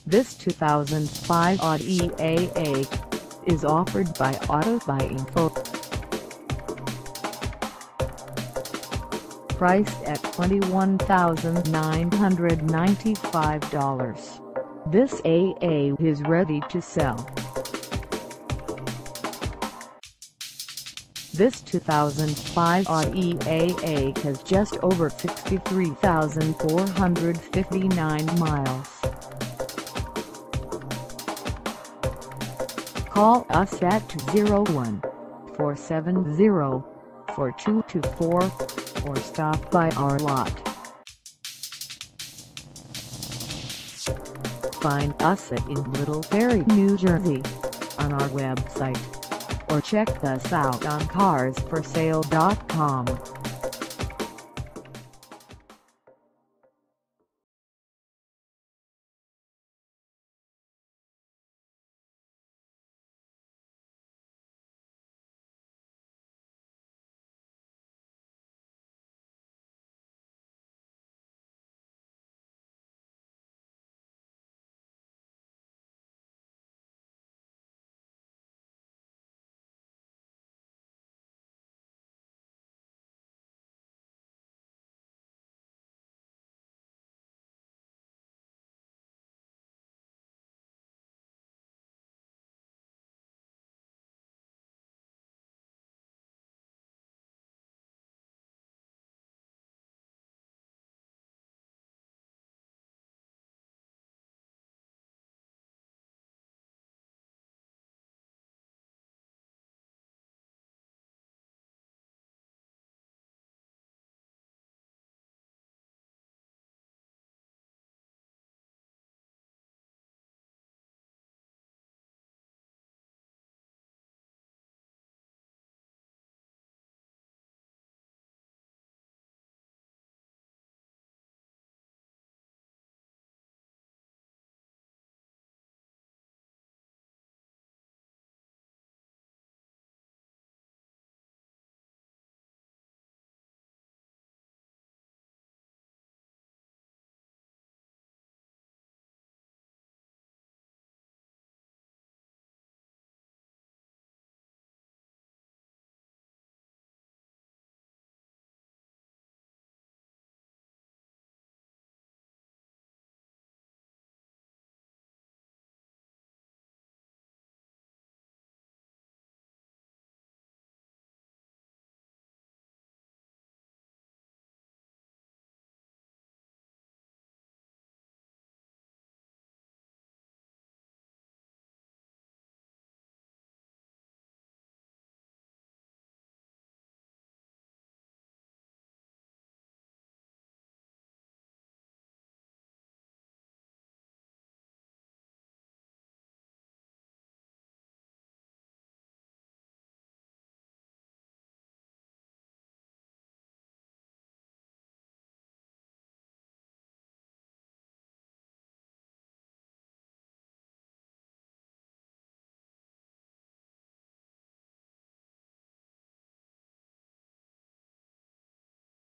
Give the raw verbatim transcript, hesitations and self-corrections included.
This two thousand five Audi A eight is offered by Auto by Info. Priced at twenty-one thousand nine hundred ninety-five dollars, this A eight is ready to sell. This two thousand five Audi A eight has just over sixty-three thousand four hundred fifty-nine miles. Call us at two oh one, four seven zero, four two two four or stop by our lot. Find us at in Little Ferry, New Jersey, on our website, or check us out on cars for sale dot com.